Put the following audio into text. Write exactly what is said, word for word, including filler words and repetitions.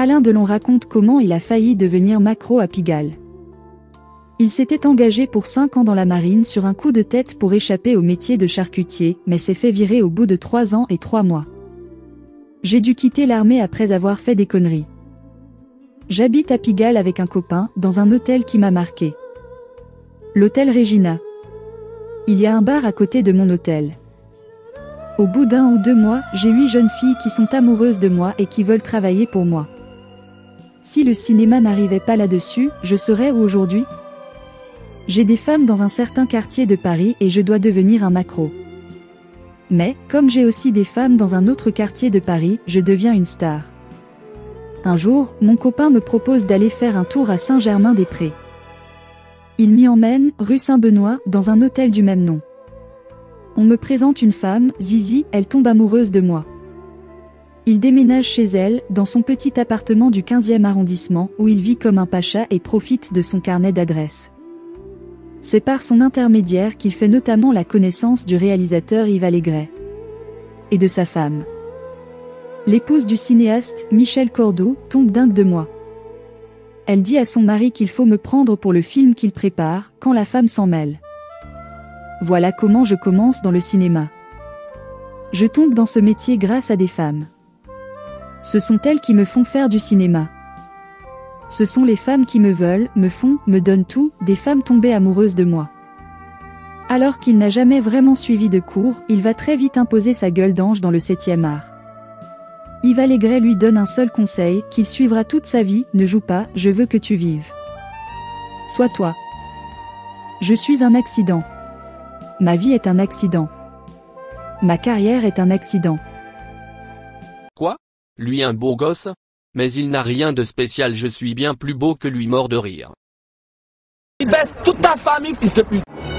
Alain Delon raconte comment il a failli devenir maquereau à Pigalle. Il s'était engagé pour cinq ans dans la marine sur un coup de tête pour échapper au métier de charcutier, mais s'est fait virer au bout de trois ans et trois mois. J'ai dû quitter l'armée après avoir fait des conneries. J'habite à Pigalle avec un copain, dans un hôtel qui m'a marqué. L'hôtel Regina. Il y a un bar à côté de mon hôtel. Au bout d'un ou deux mois, j'ai huit jeunes filles qui sont amoureuses de moi et qui veulent travailler pour moi. Si le cinéma n'arrivait pas là-dessus, je serais où aujourd'hui ? J'ai des femmes dans un certain quartier de Paris et je dois devenir un maquereau. Mais, comme j'ai aussi des femmes dans un autre quartier de Paris, je deviens une star. Un jour, mon copain me propose d'aller faire un tour à Saint-Germain-des-Prés. Il m'y emmène, rue Saint-Benoît, dans un hôtel du même nom. On me présente une femme, Zizi, elle tombe amoureuse de moi. Il déménage chez elle, dans son petit appartement du quinzième arrondissement, où il vit comme un pacha et profite de son carnet d'adresses. C'est par son intermédiaire qu'il fait notamment la connaissance du réalisateur Yves Allégret. Et de sa femme. L'épouse du cinéaste, Michel Cordeau, tombe dingue de moi. Elle dit à son mari qu'il faut me prendre pour le film qu'il prépare, quand la femme s'en mêle. Voilà comment je commence dans le cinéma. Je tombe dans ce métier grâce à des femmes. Ce sont elles qui me font faire du cinéma. Ce sont les femmes qui me veulent, me font, me donnent tout, des femmes tombées amoureuses de moi. Alors qu'il n'a jamais vraiment suivi de cours, il va très vite imposer sa gueule d'ange dans le septième art. Yves Allégret lui donne un seul conseil, qu'il suivra toute sa vie, ne joue pas, je veux que tu vives. Sois toi. Je suis un accident. Ma vie est un accident. Ma carrière est un accident. Quoi ? Lui un beau gosse ? Mais il n'a rien de spécial, je suis bien plus beau que lui, mort de rire. Il baisse toute ta famille, fils de pute.